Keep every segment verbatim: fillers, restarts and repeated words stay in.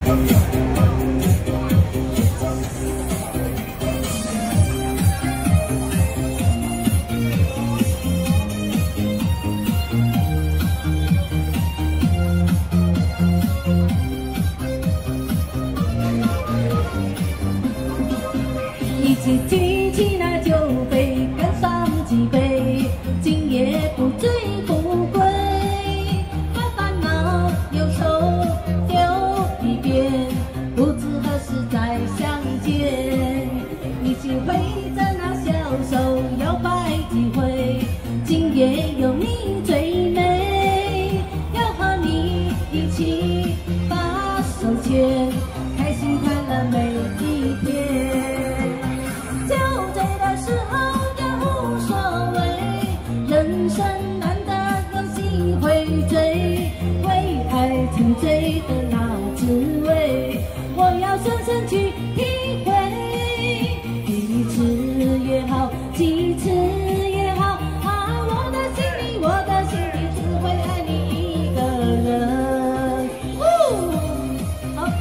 一起举起那酒杯，干上几杯，今夜不醉不归。把烦恼忧愁丢一边，不知何时再相见。一起挥着那小手，摇摆几回，今夜有你最美。要和你一起把手牵，开心快乐每一天。 酒醉的时候也无所谓，人生难得有机会醉，为爱沉醉的那滋味，我要深深去体会。一次也好，几次也好，啊，我的心里，我的心里只会爱你一个人。哦，好。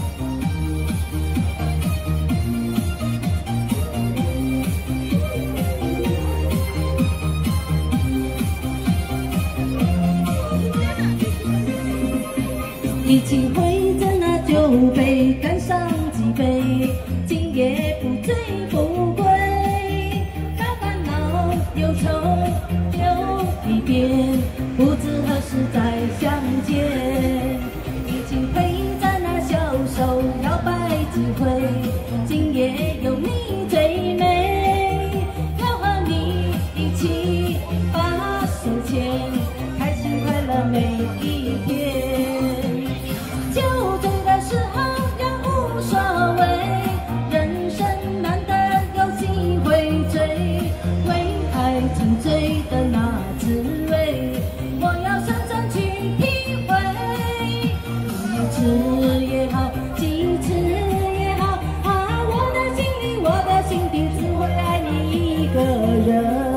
一起挥着那酒杯，干上几杯，今夜不醉不归。把烦恼忧愁丢一边，不知何时再相见。一起挥着那小手，摇摆几回，今夜有你最美。要和你一起把手牵，开心快乐每一天。 酒醉的时候也无所谓，人生难得有机会醉，为爱沉醉的那滋味，我要深深去体会。一次也好，几次也好，啊，我的心里，我的心底只会爱你一个人。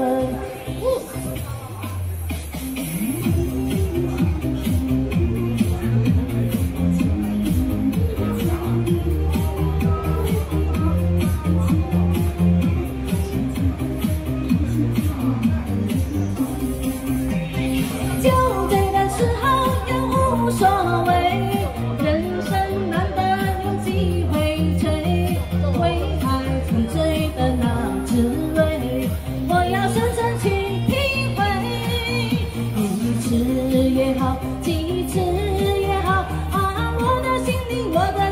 酒醉的时候也无所谓，人生难得有机会醉，为爱沉醉的那滋味，我要深深去体会。一次也好，几次也好，啊，我的心里，我的。